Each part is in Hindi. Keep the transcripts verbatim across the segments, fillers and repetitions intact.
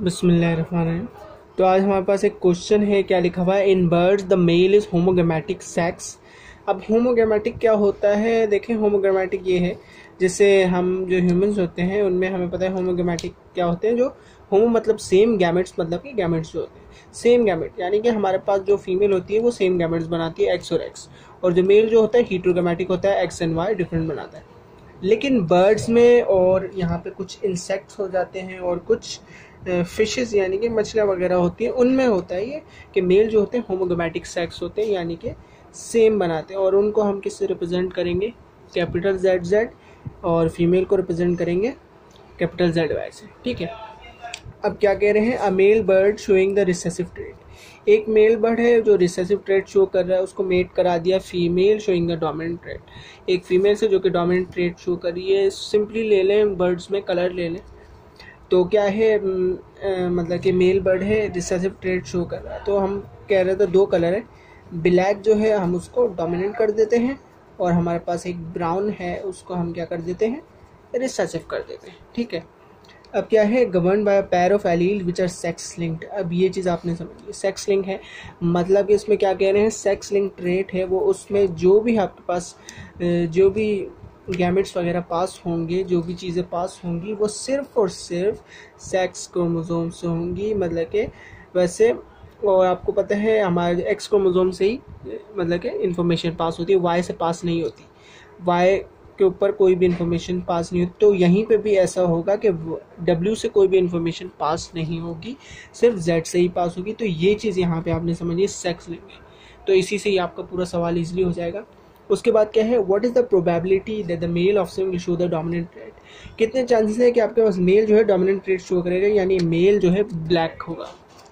बिस्मिल्लाहिर्रहमानिर्रहीम। तो आज हमारे पास एक क्वेश्चन है, क्या लिखा हुआ है, in birds the male is homogametic sex. अब होमोगैमेटिक क्या होता है, देखें होमोगैमेटिक ये है जैसे हम जो ह्यूमंस होते हैं उनमें हमें पता है होमोगैमेटिक क्या होते हैं। जो होमो मतलब सेम गैमेट्स, मतलब कि गैमेट्स जो होते हैं सेम गैमेट, यानी कि हमारे पास जो फीमेल होती है वो सेम गैमेट्स बनाती है, एक्स और एक्स, और जो मेल जो होता है हीट्रोगैमेटिक होता है, एक्स एंड वाई डिफरेंट बनाता है। लेकिन बर्ड्स में और यहाँ पे कुछ इंसेक्ट्स हो जाते हैं और कुछ फिशेस यानी कि मछलियाँ वगैरह होती हैं, उनमें होता है ये कि मेल जो होते हैं होमोगैमेटिक सेक्स होते हैं, यानी कि सेम बनाते हैं, और उनको हम किससे रिप्रेजेंट करेंगे, कैपिटल जेड जेड, और फीमेल को रिप्रेजेंट करेंगे कैपिटल जेड वाई से। ठीक है, अब क्या कह रहे हैं, a male bird showing the recessive trait. एक मेल बर्ड है जो रिसेसिव ट्रेट शो कर रहा है, उसको मेट करा दिया female showing the dominant trait, एक फीमेल से जो कि डोमिनेंट ट्रेट शो कर रही है। सिंपली ले लें, बर्ड्स में कलर ले लें, तो क्या है आ, मतलब कि मेल बर्ड है रिसेसिव ट्रेट शो कर रहा है, तो हम कह रहे थे दो कलर है, ब्लैक जो है हम उसको डोमिनेंट कर देते हैं, और हमारे पास एक ब्राउन है उसको हम क्या कर देते हैं, रिसेसिव कर देते हैं। ठीक है, अब क्या है, govern by pair of allele which are sex linked. अब ये चीज़ आपने समझ ली, सेक्स लिंक है मतलब कि इसमें क्या कह रहे हैं, सेक्स लिंक ट्रेट है वो, उसमें जो भी आपके पास जो भी गैमेट्स वगैरह पास होंगे, जो भी चीज़ें पास होंगी वो सिर्फ और सिर्फ सेक्स क्रोमोसोम से होंगी। मतलब कि वैसे, और आपको पता है हमारे एक्स क्रोमोसोम से ही मतलब कि इंफॉर्मेशन पास होती है, वाई से पास नहीं होती, वाई के ऊपर कोई भी इंफॉर्मेशन पास नहीं होती। तो यहीं पे भी ऐसा होगा कि डब्ल्यू से कोई भी इंफॉर्मेशन पास नहीं होगी, सिर्फ जेड से ही पास होगी। तो ये चीज़ यहाँ पे आपने समझिए सेक्स लेंगे, तो इसी से ही आपका पूरा सवाल इजीली हो जाएगा। उसके बाद क्या है, what is the probability that the male offspring will show the dominant trait. कितने चांसेस है कि आपके पास मेल जो है डोमिनेंट ट्रेट शो करेगा, यानी मेल जो है ब्लैक होगा।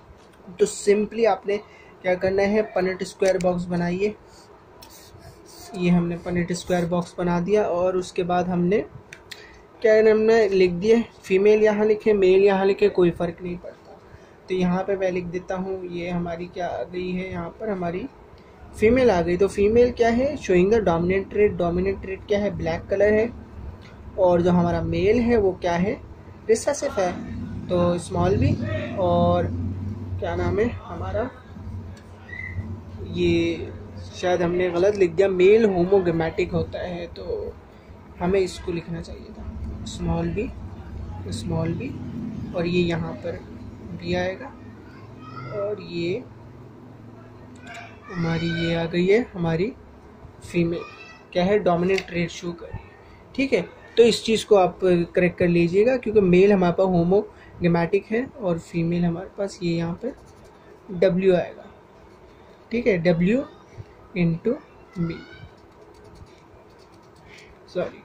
तो सिंपली आपने क्या करना है, पनेट स्क्वायर बॉक्स बनाइए, ये हमने पनेट स्क्वायर बॉक्स बना दिया, और उसके बाद हमने क्या है, हमने लिख दिए फीमेल यहाँ लिखे, मेल यहाँ लिखे, कोई फ़र्क नहीं पड़ता। तो यहाँ पे मैं लिख देता हूँ, ये हमारी क्या आ गई है, यहाँ पर हमारी फीमेल आ गई। तो फीमेल क्या है, showing the dominant trait, dominant trait क्या है, ब्लैक कलर है, और जो हमारा मेल है वो क्या है, रिसेसिव है, तो स्मॉल बी, और क्या नाम है हमारा, ये शायद हमने गलत लिख दिया, मेल होमोगैमेटिक होता है, तो हमें इसको लिखना चाहिए था स्मॉल बी, स्मॉल बी, और ये यहाँ पर भी आएगा, और ये हमारी ये आ गई है हमारी फीमेल, क्या है, डोमिनेंट ट्रेट शो कर रही है। ठीक है, तो इस चीज़ को आप करेक्ट कर लीजिएगा, क्योंकि मेल हमारे पास होमोगैमेटिक है और फीमेल हमारे पास ये यहाँ पर डब्ल्यू आएगा। ठीक है, डब्ल्यू इंटू बी, सॉरी,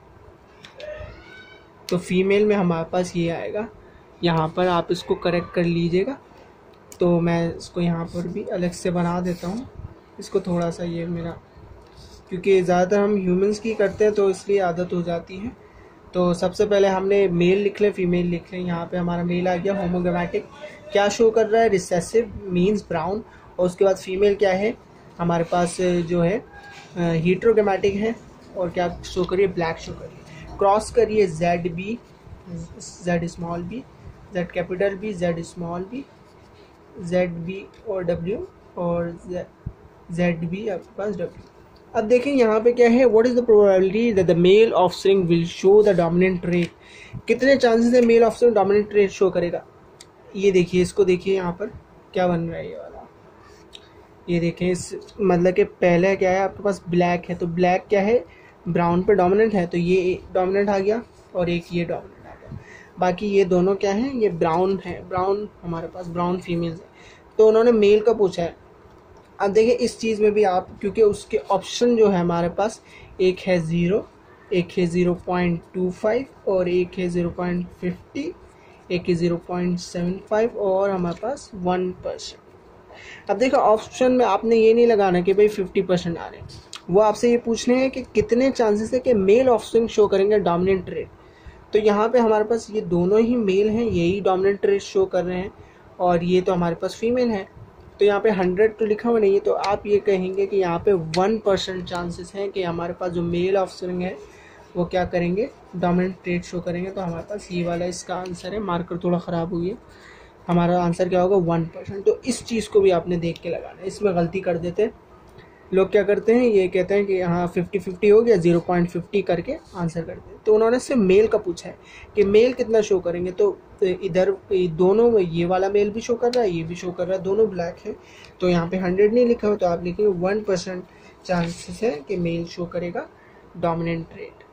तो फीमेल में हमारे पास ये आएगा, यहाँ पर आप इसको करेक्ट कर लीजिएगा। तो मैं इसको यहाँ पर भी अलग से बना देता हूँ, इसको थोड़ा सा, ये मेरा क्योंकि ज़्यादातर हम ह्यूमंस की करते हैं तो इसलिए आदत हो जाती है। तो सबसे पहले हमने मेल लिख लें, फीमेल लिख लें। यहाँ पे हमारा मेल आ गया होमोगैमेटिक, क्या शो कर रहा है, रिसेसिव मींस ब्राउन, और उसके बाद फीमेल क्या है हमारे पास जो है हीट्रोगैमेटिक है, और क्या शो करिए, ब्लैक शो करिए। क्रॉस करिए Z B, Z small B, Z capital B, Z small B, Z B और डब्ल्यू, और जेड बी आपके पास डब्ल्यू। अब देखें यहाँ पे क्या है, what is the probability that the male offspring will show the dominant trait. कितने चांसेस है male offspring dominant trait show करेगा। ये देखिए, इसको देखिए यहाँ पर क्या बन रहा है, ये वाला, ये देखें, इस मतलब कि पहले क्या है आपके पास ब्लैक है, तो ब्लैक क्या है, ब्राउन पे डोमिनेंट है, तो ये डोमिनेंट आ गया, और एक ये डोमिनेंट आ गया। बाकी ये दोनों क्या हैं, ये ब्राउन है, ब्राउन हमारे पास ब्राउन फीमेल्स है, तो उन्होंने मेल का पूछा है। अब देखिए इस चीज़ में भी आप, क्योंकि उसके ऑप्शन जो है हमारे पास, एक है ज़ीरो, एक है ज़ीरो पॉइंट टू फाइव, और एक है ज़ीरो पॉइंट फिफ्टी, एक है ज़ीरो पॉइंट सेवन फाइव, और हमारे पास वन परसेंट। अब देखो ऑप्शन में आपने ये नहीं लगाना कि भाई फिफ्टी परसेंट आ रहे हैं, वो आपसे ये पूछने हैं कि कितने चांसेस है कि मेल ऑफस्प्रिंग शो करेंगे डोमिनेंट ट्रेट। तो यहाँ पे हमारे पास ये दोनों ही मेल हैं, यही डोमिनेंट ट्रेट शो कर रहे हैं, और ये तो हमारे पास फीमेल है। तो यहाँ पे हंड्रेड तो लिखा हुआ नहीं है, तो आप ये कहेंगे कि यहाँ पे वन परसेंट चांसेस हैं कि हमारे पास जो मेल ऑफस्प्रिंग है वो क्या करेंगे, डोमिनेंट ट्रेट शो करेंगे। तो हमारे पास ये वाला इसका आंसर है। मार्कर थोड़ा ख़राब हुई है, हमारा आंसर क्या होगा, वन परसेंट। तो इस चीज़ को भी आपने देख के लगाना है। इसमें गलती कर देते हैं लोग, क्या करते हैं, ये कहते हैं कि हाँ फिफ्टी फिफ्टी हो गया, ज़ीरो पॉइंट फिफ्टी करके आंसर कर दें। तो उन्होंने सिर्फ मेल का पूछा है कि मेल कितना शो करेंगे, तो इधर दोनों में ये वाला मेल भी शो कर रहा है, ये भी शो कर रहा है, दोनों ब्लैक है। तो यहाँ पे हंड्रेड नहीं लिखा हुआ, तो आप लिखेंगे वन परसेंट चांसेस है कि मेल शो करेगा डोमिनेंट ट्रेड।